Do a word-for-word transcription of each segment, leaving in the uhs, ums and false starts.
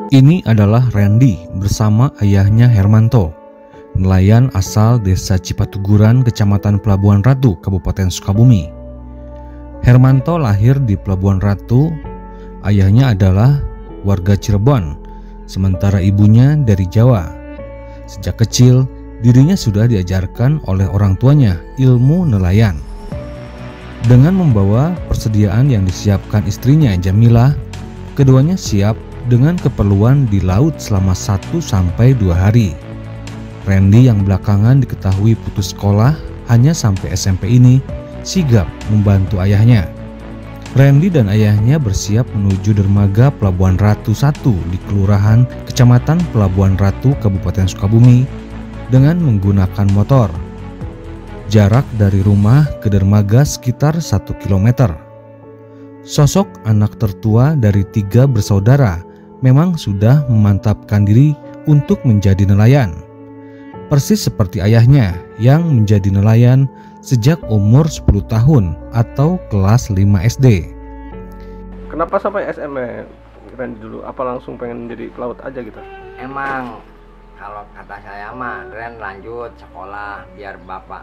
Ini adalah Randy bersama ayahnya Hermanto, nelayan asal desa Cipatuguran, kecamatan Pelabuhan Ratu, Kabupaten Sukabumi. Hermanto lahir di Pelabuhan Ratu. Ayahnya adalah warga Cirebon, sementara ibunya dari Jawa. Sejak kecil, dirinya sudah diajarkan oleh orang tuanya ilmu nelayan. Dengan membawa persediaan yang disiapkan istrinya Jamilah, keduanya siap dengan keperluan di laut selama satu sampai dua hari. Randy yang belakangan diketahui putus sekolah hanya sampai S M P ini sigap membantu ayahnya. Randy dan ayahnya bersiap menuju dermaga Pelabuhan Ratu satu di Kelurahan Kecamatan Pelabuhan Ratu, Kabupaten Sukabumi dengan menggunakan motor. Jarak dari rumah ke dermaga sekitar satu kilometer. Sosok anak tertua dari tiga bersaudara memang sudah memantapkan diri untuk menjadi nelayan. Persis seperti ayahnya yang menjadi nelayan sejak umur sepuluh tahun atau kelas lima S D. Kenapa sampai S M P Randy dulu? Apa langsung pengen jadi pelaut aja gitu? Emang kalau kata saya mah Ren lanjut sekolah biar bapak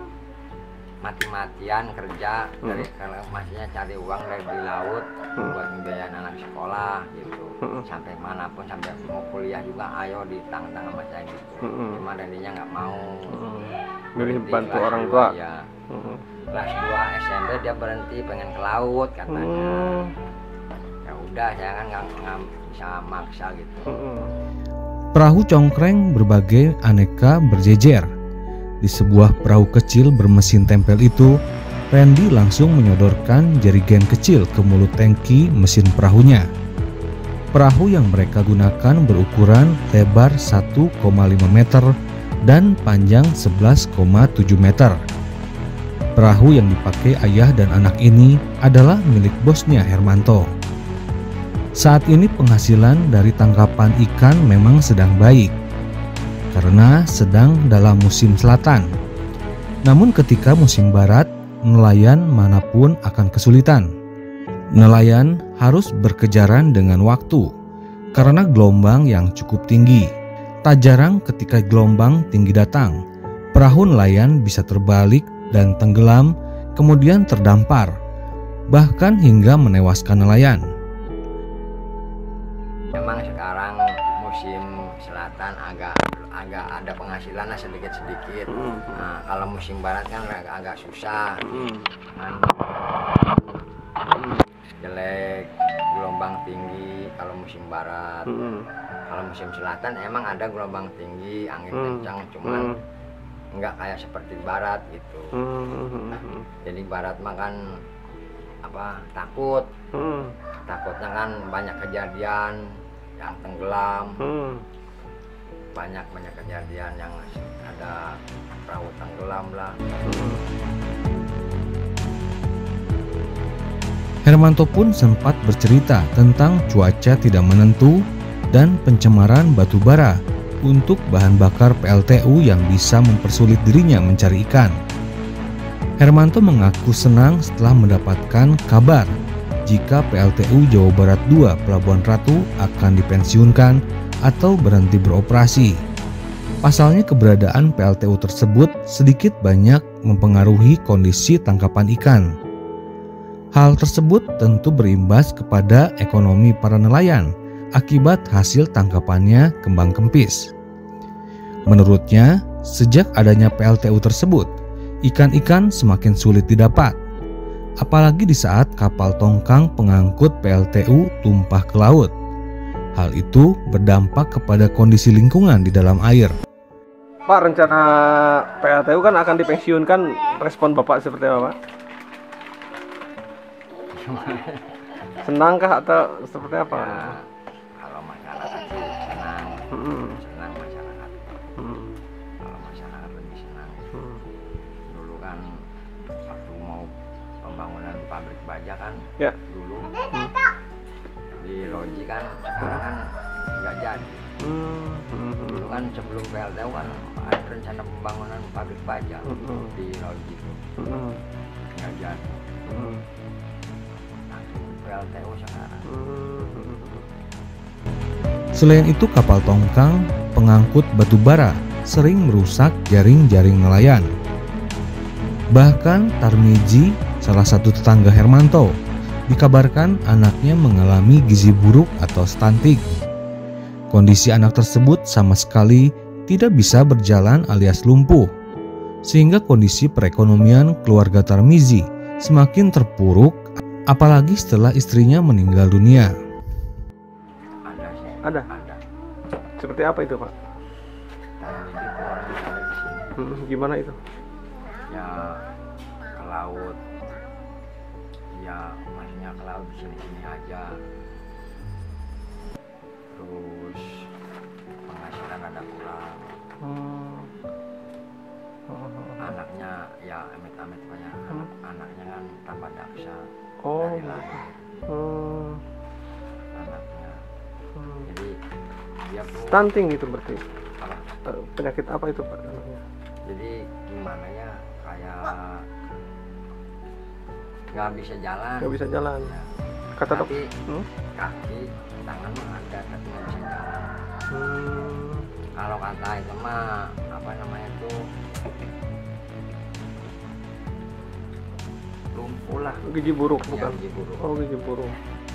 mati-matian kerja hmm. dari kalau maksudnya cari uang dari di laut hmm. buat membiayain anak sekolah gitu hmm. sampai manapun, sampai mau kuliah juga ayo ditang-tang sama saya gitu. hmm. Cuma Randy-nya nggak mau hmm. milih bantu orang tua ya. hmm. Kelas dua S M P dia berhenti pengen ke laut katanya. hmm. Ya udah saya kan nggak bisa maksa gitu. hmm. Perahu congkreng berbagai aneka berjejer. Di sebuah perahu kecil bermesin tempel itu, Randy langsung menyodorkan jerigen kecil ke mulut tangki mesin perahunya. Perahu yang mereka gunakan berukuran lebar satu koma lima meter dan panjang sebelas koma tujuh meter. Perahu yang dipakai ayah dan anak ini adalah milik bosnya Hermanto. Saat ini penghasilan dari tangkapan ikan memang sedang baik, karena sedang dalam musim selatan. Namun ketika musim barat, nelayan manapun akan kesulitan. Nelayan harus berkejaran dengan waktu karena gelombang yang cukup tinggi. Tak jarang ketika gelombang tinggi datang, perahu nelayan bisa terbalik dan tenggelam, kemudian terdampar, bahkan hingga menewaskan nelayan. Memang sekarang musim selatan agak agak ada penghasilan sedikit-sedikit. hmm. Nah, kalau musim barat kan agak, agak susah. hmm. Kan, jelek, gelombang tinggi kalau musim barat. hmm. Kalau musim selatan emang ada gelombang tinggi, angin hmm. kencang, cuman hmm. nggak kayak seperti barat gitu. hmm. Nah, jadi barat mah kan apa takut. hmm. Takutnya kan banyak kejadian yang tenggelam. hmm. banyak banyak kejadian yang ada perahu tenggelam lah. hmm. Hermanto pun sempat bercerita tentang cuaca tidak menentu dan pencemaran batu bara untuk bahan bakar P L T U yang bisa mempersulit dirinya mencari ikan. Hermanto mengaku senang setelah mendapatkan kabar jika P L T U Jawa Barat dua Pelabuhan Ratu akan dipensiunkan atau berhenti beroperasi. Pasalnya keberadaan P L T U tersebut sedikit banyak mempengaruhi kondisi tangkapan ikan. Hal tersebut tentu berimbas kepada ekonomi para nelayan akibat hasil tangkapannya kembang kempis. Menurutnya, sejak adanya P L T U tersebut, ikan-ikan semakin sulit didapat. Apalagi di saat kapal tongkang pengangkut P L T U tumpah ke laut. Hal itu berdampak kepada kondisi lingkungan di dalam air. Pak, rencana P L T U kan akan dipensiunkan, respon Bapak seperti apa, Pak? Senangkah atau seperti apa? Ya, kalau masyarakat sih senang, hmm. senang masyarakat. hmm. Kalau masyarakat lebih senang. hmm. Dulu kan waktu mau pembangunan pabrik baja kan, ya. dulu hmm. di Loji kan, sekarang kan nggak jadi. hmm. Dulu kan sebelum P L T U kan ada rencana pembangunan pabrik baja hmm. di Loji itu, hmm. nggak jadi. hmm. P L T U sekarang. Selain itu, kapal tongkang pengangkut batu bara sering merusak jaring-jaring nelayan. Bahkan Tarmiji, salah satu tetangga Hermanto, dikabarkan anaknya mengalami gizi buruk atau stunting. Kondisi anak tersebut sama sekali tidak bisa berjalan alias lumpuh, sehingga kondisi perekonomian keluarga Tarmizi semakin terpuruk, apalagi setelah istrinya meninggal dunia. Ada sih. Ada? Ada. Seperti apa itu, Pak? Tarmiji itu orang yang ada di sini. Hmm, gimana itu? Ya ke laut. Ya maksudnya ke laut sini-sini aja. Terus penghasilan ada kurang. Hmm. Anaknya ya amit-amit banyak. Hmm. Anaknya kan tanpa daksa. Oh. Dari lahir Hmm. anaknya. Hmm. Jadi dia tuh Stunting itu berarti. apa? Eh, Penyakit apa itu, Pak? namanya? Jadi gimana ya, kayak nggak bisa jalan. Nggak bisa jalan. Ya. Kata dok. Tapi Hmm? kaki tangan mah ada tapi nggak bisa jalan. Hmm. Kalau kata itu mah apa namanya itu lumpuh lah. Gizi buruk Ya, bukan? gizi buruk. Oh, gizi buruk.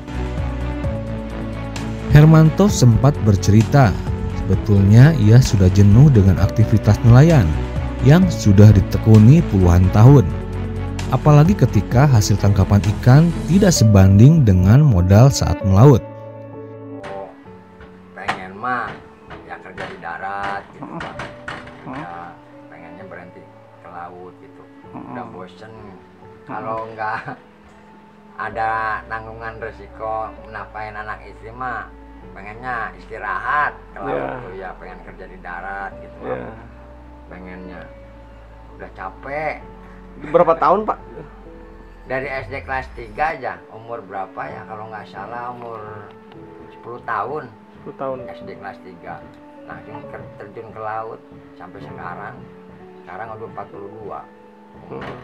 Hermanto sempat bercerita, sebetulnya ia sudah jenuh dengan aktivitas nelayan yang sudah ditekuni puluhan tahun. Apalagi ketika hasil tangkapan ikan tidak sebanding dengan modal saat melaut. Oh, pengen mah ya kerja di darat gitu kan. Ya pengennya berhenti ke laut gitu. Udah bosen. Kalau nggak ada tanggungan resiko menapain anak istri mah pengennya istirahat ke laut. Yeah. Tuh, ya pengen kerja di darat gitu. Ya. Pengennya udah capek. Berapa tahun, Pak? Dari S D kelas tiga aja, umur berapa ya kalau nggak salah umur sepuluh tahun, sepuluh tahun. S D kelas tiga langsung ter- terjun ke laut sampai sekarang. Sekarang udah empat puluh dua. Hmm.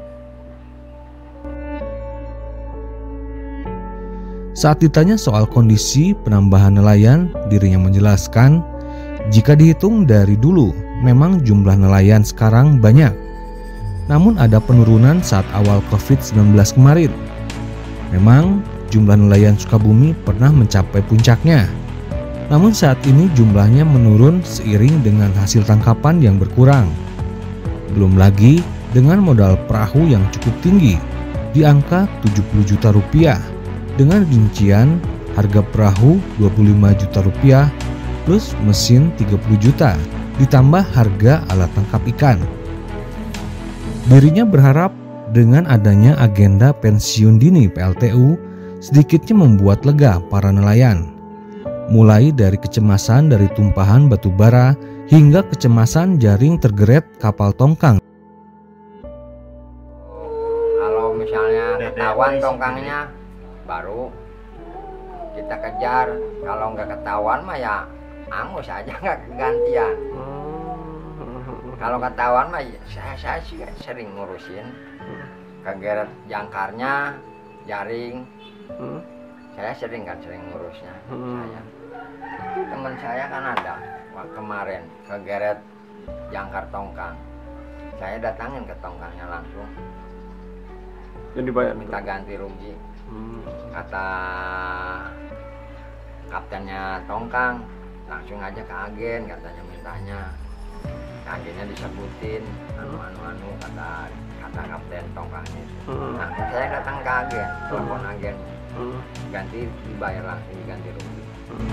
Saat ditanya soal kondisi penambahan nelayan, dirinya menjelaskan, jika dihitung dari dulu, memang jumlah nelayan sekarang banyak. Namun ada penurunan saat awal covid sembilan belas kemarin. Memang jumlah nelayan Sukabumi pernah mencapai puncaknya. Namun saat ini jumlahnya menurun seiring dengan hasil tangkapan yang berkurang. Belum lagi dengan modal perahu yang cukup tinggi, di angka tujuh puluh juta rupiah, dengan rincian harga perahu dua puluh lima juta rupiah plus mesin tiga puluh juta, ditambah harga alat tangkap ikan. Dirinya berharap dengan adanya agenda pensiun dini P L T U sedikitnya membuat lega para nelayan. Mulai dari kecemasan dari tumpahan batu bara hingga kecemasan jaring tergeret kapal tongkang. Kalau misalnya ketahuan tongkangnya baru kita kejar. Kalau nggak ketahuan mah ya angus aja, nggak kegantian. Kalau ketahuan mah saya, saya sih sering ngurusin kegeret jangkarnya, jaring. Hmm. Saya sering kan sering ngurusnya. Hmm. Saya teman saya kan ada wah, kemarin kegeret jangkar tongkang. Saya datangin ke tongkangnya langsung. Yang dibayar Minta ganti rugi. Hmm. Kata kaptennya tongkang, langsung aja ke agen katanya mintanya. Agennya disebutin anu anu anu kata kata kapten tongkangnya. Hmm. Nah saya datang ke agen, telepon agen, Hmm. ganti dibayar langsung, diganti rugi.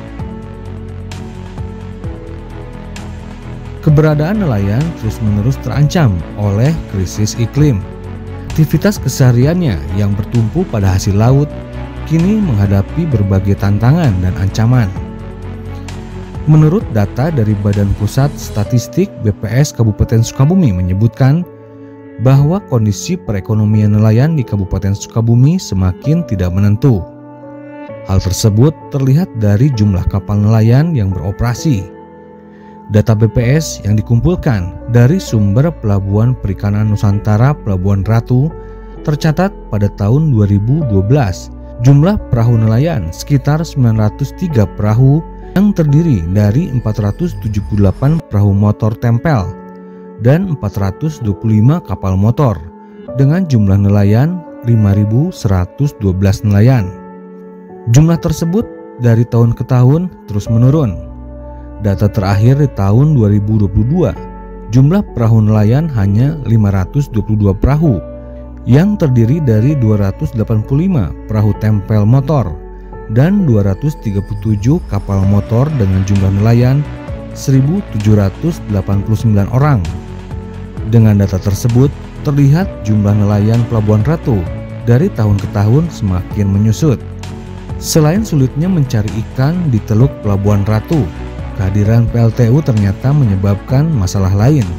Keberadaan nelayan terus-menerus terancam oleh krisis iklim. Aktivitas kesehariannya yang bertumpu pada hasil laut kini menghadapi berbagai tantangan dan ancaman. Menurut data dari Badan Pusat Statistik B P S Kabupaten Sukabumi menyebutkan bahwa kondisi perekonomian nelayan di Kabupaten Sukabumi semakin tidak menentu. Hal tersebut terlihat dari jumlah kapal nelayan yang beroperasi. Data B P S yang dikumpulkan dari sumber Pelabuhan Perikanan Nusantara Pelabuhan Ratu tercatat pada tahun dua ribu dua belas jumlah perahu nelayan sekitar sembilan ratus tiga perahu yang terdiri dari empat ratus tujuh puluh delapan perahu motor tempel dan empat ratus dua puluh lima kapal motor dengan jumlah nelayan lima ribu seratus dua belas nelayan. Jumlah tersebut dari tahun ke tahun terus menurun. Data terakhir di tahun dua ribu dua puluh dua, jumlah perahu nelayan hanya lima ratus dua puluh dua perahu yang terdiri dari dua ratus delapan puluh lima perahu tempel motor dan dua ratus tiga puluh tujuh kapal motor dengan jumlah nelayan seribu tujuh ratus delapan puluh sembilan orang. Dengan data tersebut, terlihat jumlah nelayan Pelabuhan Ratu dari tahun ke tahun semakin menyusut. Selain sulitnya mencari ikan di Teluk Pelabuhan Ratu, kehadiran P L T U ternyata menyebabkan masalah lain.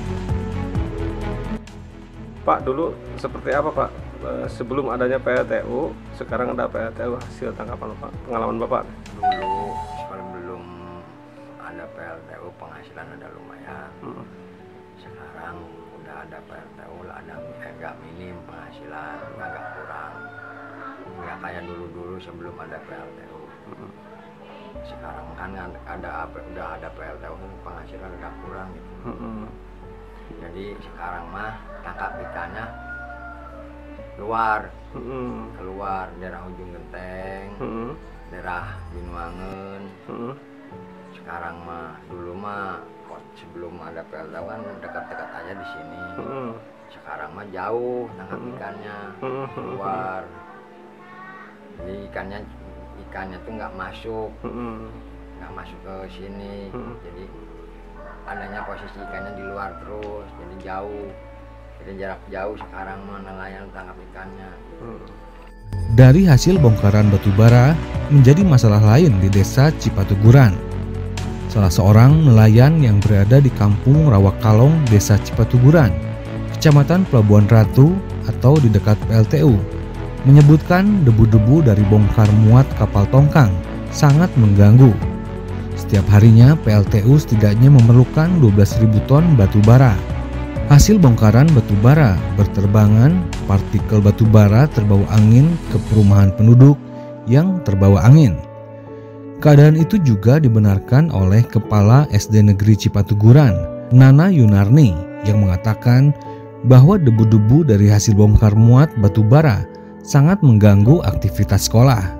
Pak, dulu seperti apa Pak? Sebelum adanya P L T U, sekarang ada P L T U, hasil tangkapan Pak, pengalaman Bapak? Dulu sebelum ada P L T U penghasilan ada lumayan. Hmm. Sekarang udah ada P L T U lah, ada agak minim penghasilan, agak kurang. Nggak kayak dulu-dulu sebelum ada P L T U. Hmm. Sekarang kan ada udah ada P L T U, penghasilan udah kurang gitu. Hmm. Jadi sekarang mah tangkap ikannya keluar, mm-hmm. keluar daerah Ujung Genteng, mm-hmm. daerah Binuangen. Mm-hmm. Sekarang mah dulu mah sebelum ada P L T U kan dekat-dekat aja di sini. Mm-hmm. Sekarang mah jauh tangkap mm-hmm. ikannya keluar. Jadi ikannya ikannya tuh nggak masuk, mm-hmm. nggak masuk ke sini. Mm-hmm. Jadi adanya posisi ikannya di luar terus, jadi jauh. Jadi jarak jauh sekarang mah nelayan tangkap ikannya. Hmm. Dari hasil bongkaran batu bara menjadi masalah lain di desa Cipatuguran. Salah seorang nelayan yang berada di kampung Rawakalong, desa Cipatuguran, kecamatan Pelabuhan Ratu atau di dekat P L T U, menyebutkan debu-debu dari bongkar muat kapal tongkang sangat mengganggu. Setiap harinya P L T U setidaknya memerlukan dua belas ribu ton batu bara. Hasil bongkaran batu bara berterbangan, partikel batu bara terbawa angin ke perumahan penduduk yang terbawa angin. Keadaan itu juga dibenarkan oleh Kepala S D Negeri Cipatuguran, Nana Yunarni, yang mengatakan bahwa debu-debu dari hasil bongkar muat batu bara sangat mengganggu aktivitas sekolah.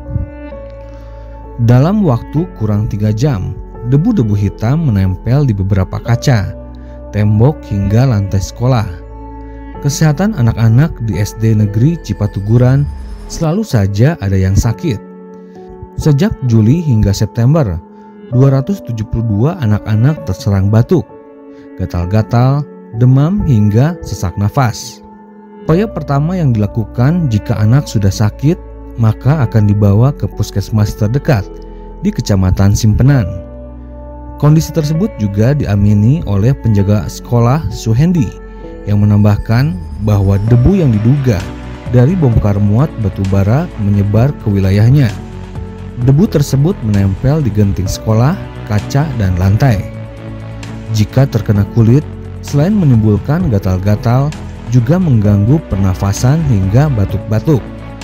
Dalam waktu kurang tiga jam, debu-debu hitam menempel di beberapa kaca, tembok hingga lantai sekolah. Kesehatan anak-anak di S D Negeri Cipatuguran selalu saja ada yang sakit. Sejak Juli hingga September, dua ratus tujuh puluh dua anak-anak terserang batuk, gatal-gatal, demam hingga sesak nafas. Upaya pertama yang dilakukan jika anak sudah sakit, maka akan dibawa ke puskesmas terdekat di Kecamatan Simpenan. Kondisi tersebut juga diamini oleh penjaga sekolah Suhendi yang menambahkan bahwa debu yang diduga dari bongkar muat batu bara menyebar ke wilayahnya. Debu tersebut menempel di genting sekolah, kaca, dan lantai. Jika terkena kulit, selain menimbulkan gatal-gatal, juga mengganggu pernafasan hingga batuk-batuk.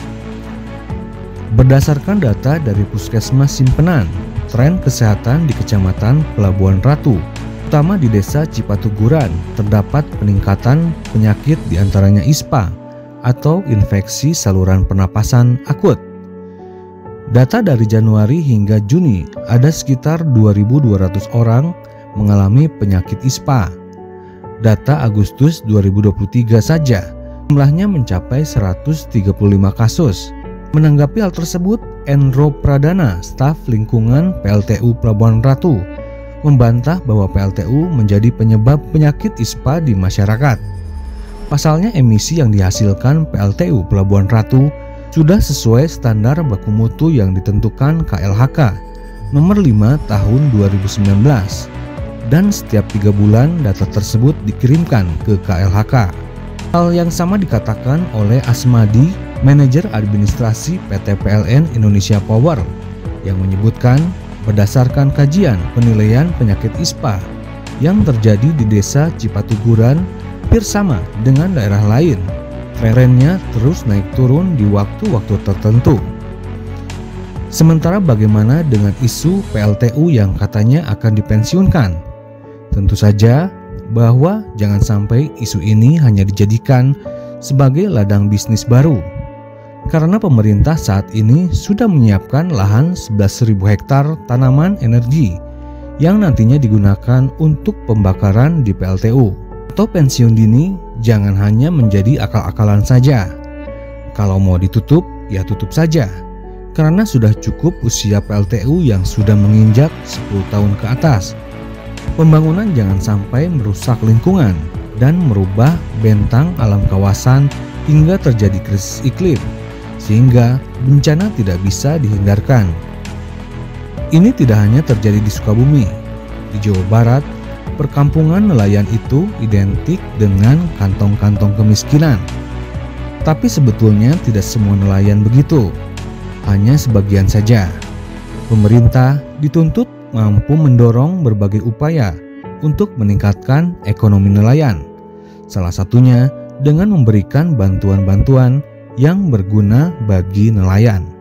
Berdasarkan data dari Puskesmas Simpenan, tren kesehatan di Kecamatan Pelabuhan Ratu, terutama di desa Cipatuguran, terdapat peningkatan penyakit diantaranya ispa atau infeksi saluran pernapasan akut. Data dari Januari hingga Juni, ada sekitar dua ribu dua ratus orang mengalami penyakit ispa. Data Agustus dua ribu dua puluh tiga saja, jumlahnya mencapai seratus tiga puluh lima kasus. Menanggapi hal tersebut, Endro Pradana, staf lingkungan P L T U Pelabuhan Ratu, membantah bahwa P L T U menjadi penyebab penyakit ispa di masyarakat. Pasalnya emisi yang dihasilkan P L T U Pelabuhan Ratu sudah sesuai standar baku mutu yang ditentukan K L H K nomor lima tahun dua ribu sembilan belas, dan setiap tiga bulan data tersebut dikirimkan ke K L H K. Hal yang sama dikatakan oleh Asmadi, manajer administrasi P T P L N Indonesia Power, yang menyebutkan berdasarkan kajian penilaian penyakit ispa yang terjadi di desa Cipatuguran hampir sama dengan daerah lain. Trennya terus naik turun di waktu-waktu tertentu. Sementara bagaimana dengan isu P L T U yang katanya akan dipensiunkan? Tentu saja bahwa jangan sampai isu ini hanya dijadikan sebagai ladang bisnis baru. Karena pemerintah saat ini sudah menyiapkan lahan sebelas ribu hektar tanaman energi yang nantinya digunakan untuk pembakaran di P L T U. Atau pensiun dini jangan hanya menjadi akal-akalan saja. Kalau mau ditutup, ya tutup saja. Karena sudah cukup usia P L T U yang sudah menginjak sepuluh tahun ke atas. Pembangunan jangan sampai merusak lingkungan dan merubah bentang alam kawasan hingga terjadi krisis iklim, sehingga bencana tidak bisa dihindarkan. Ini tidak hanya terjadi di Sukabumi. Di Jawa Barat, perkampungan nelayan itu identik dengan kantong-kantong kemiskinan. Tapi sebetulnya tidak semua nelayan begitu, hanya sebagian saja. Pemerintah dituntut mampu mendorong berbagai upaya untuk meningkatkan ekonomi nelayan. Salah satunya dengan memberikan bantuan-bantuan yang berguna bagi nelayan.